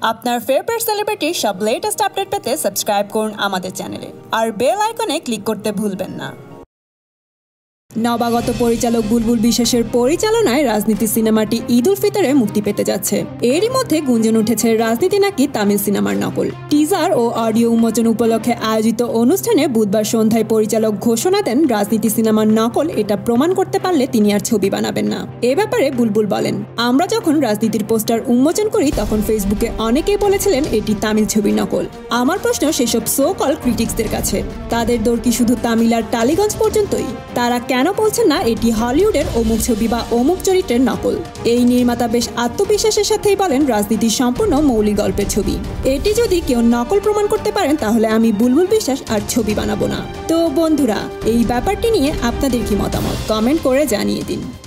আপনার ফেভারিট সেলিব্রিটির সব latest update পেতে সাবস্ক্রাইব করুন আমাদের চ্যানেলে আর বেল আইকনে ক্লিক করতে ভুলবেন না। নবাগত পরিচালক বুলবুল বিশ্বাসের পরিচালনায় রাজনীতি সিনেমাটি ঈদ উল ফিতরে মুক্তি পেতে যাচ্ছে। এরই মধ্যে গুঞ্জন উঠেছে রাজনীতি নাকি তামিল সিনেমার নকল। টিজার ও অডিও উন্মোচন উপলক্ষে আয়োজিত অনুষ্ঠানে বুধবার সন্ধ্যায় পরিচালক ঘোষণা দেন রাজনীতি সিনেমার নকল এটা প্রমাণ করতে পারলে তিনি আর ছবি বানাবেন না। এ ব্যাপারে বুলবুল বলেন, আমরা যখন রাজনীতির পোস্টার উন্মোচন করি তখন ফেসবুকে অনেকেই বলেছিলেন এটি তামিল ছবির নকল। আমার প্রশ্ন সেসব সো কল ক্রিটিক্সদের কাছে, তাদের দৌড় কি শুধু তামিল আর টালিগঞ্জ পর্যন্তই? তারা কেন বলছেন না এটি হলিউডের অমুক ছবি বা অমুক চরিত্রের নকল? এই নির্মাতা বেশ আত্মবিশ্বাসের সাথেই বলেন রাজনীতির সম্পূর্ণ মৌলিক গল্পের ছবি। এটি যদি কেউ নকল প্রমাণ করতে পারেন তাহলে আমি বুলবুল বিশ্বাস আর ছবি বানাবো না। তো বন্ধুরা, এই ব্যাপারটি নিয়ে আপনাদের কি মতামত কমেন্ট করে জানিয়ে দিন।